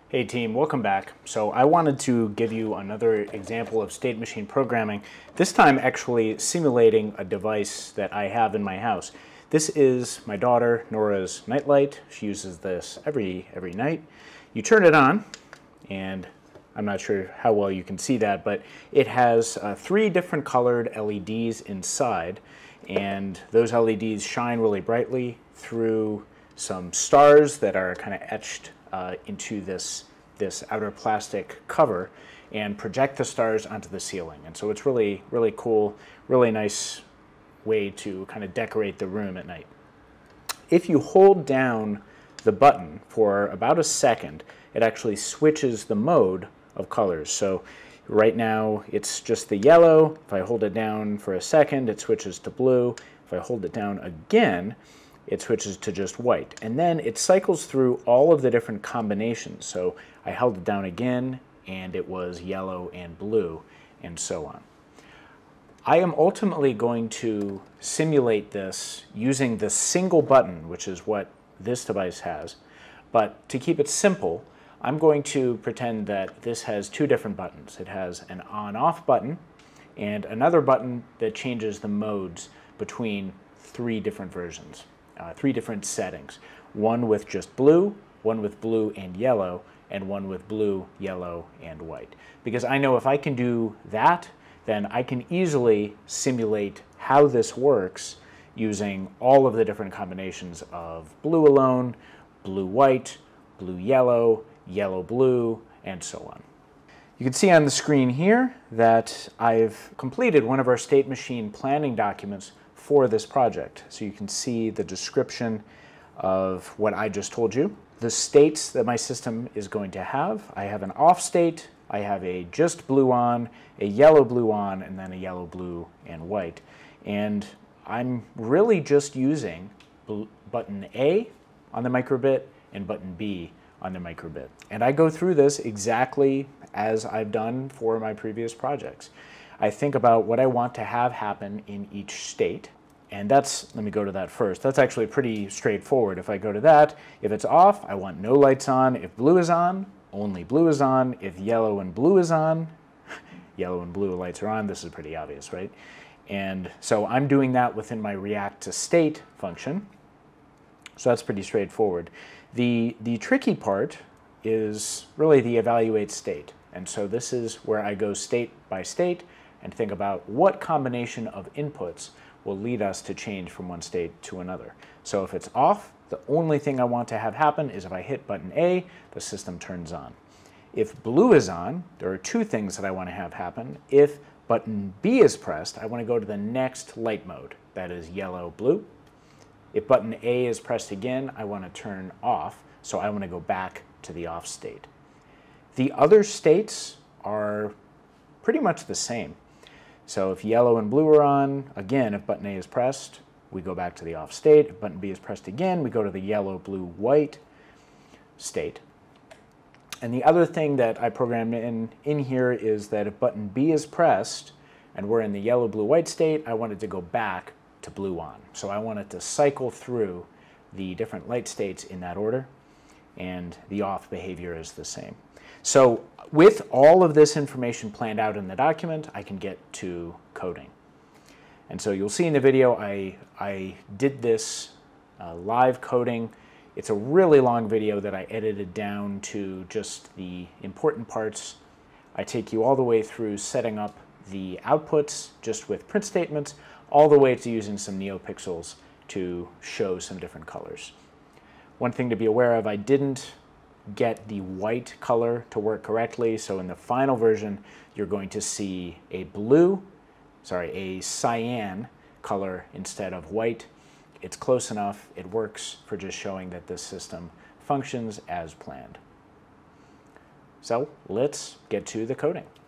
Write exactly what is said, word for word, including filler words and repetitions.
Hey team, welcome back. So I wanted to give you another example of state machine programming, this time actually simulating a device that I have in my house. This is my daughter Nora's nightlight. She uses this every, every night. You turn it on, and I'm not sure how well you can see that, but it has uh, three different colored L E Ds inside, and those L E Ds shine really brightly through some stars that are kind of etched uh, into this, this outer plastic cover and project the stars onto the ceiling. And so it's really, really cool, really nice way to kind of decorate the room at night. If you hold down the button for about a second, it actually switches the mode of colors. So right now it's just the yellow. If I hold it down for a second, it switches to blue. If I hold it down again, it switches to just white. And then it cycles through all of the different combinations. So I held it down again, and it was yellow and blue, and so on. I am ultimately going to simulate this using the single button, which is what this device has. But to keep it simple, I'm going to pretend that this has two different buttons. It has an on-off button and another button that changes the modes between three different versions. Uh, three different settings. One with just blue, one with blue and yellow, and one with blue, yellow, and white. Because I know if I can do that, then I can easily simulate how this works using all of the different combinations of blue alone, blue-white, blue-yellow, yellow-blue, and so on. You can see on the screen here that I've completed one of our state machine planning documents for this project. So you can see the description of what I just told you. The states that my system is going to have. I have an off state, I have a just blue on, a yellow blue on, and then a yellow blue and white. And I'm really just using button A on the microbit and button B on the microbit. And I go through this exactly as I've done for my previous projects. I think about what I want to have happen in each state. And that's, let me go to that first. That's actually pretty straightforward. If I go to that, if it's off, I want no lights on. If blue is on, only blue is on. If yellow and blue is on, yellow and blue lights are on. This is pretty obvious, right? And so I'm doing that within my react to state function. So that's pretty straightforward. The, the tricky part is really the evaluate state. And so this is where I go state by state and think about what combination of inputs will lead us to change from one state to another. So if it's off, the only thing I want to have happen is if I hit button A, the system turns on. If blue is on, there are two things that I want to have happen. If button B is pressed, I want to go to the next light mode, that is yellow, blue. If button A is pressed again, I want to turn off, so I want to go back to the off state. The other states are pretty much the same. So if yellow and blue are on, again, if button A is pressed, we go back to the off state. If button B is pressed again, we go to the yellow, blue, white state. And the other thing that I programmed in, in here is that if button B is pressed and we're in the yellow, blue, white state, I want it to go back to blue on. So I want it to cycle through the different light states in that order, and the off behavior is the same. So with all of this information planned out in the document, I can get to coding. And so you'll see in the video, I, I did this uh, live coding. It's a really long video that I edited down to just the important parts. I take you all the way through setting up the outputs just with print statements, all the way to using some Neopixels to show some different colors. One thing to be aware of, I didn't get the white color to work correctly. So in the final version, you're going to see a blue, sorry, a cyan color instead of white. It's close enough. It works for just showing that this system functions as planned. So let's get to the coding.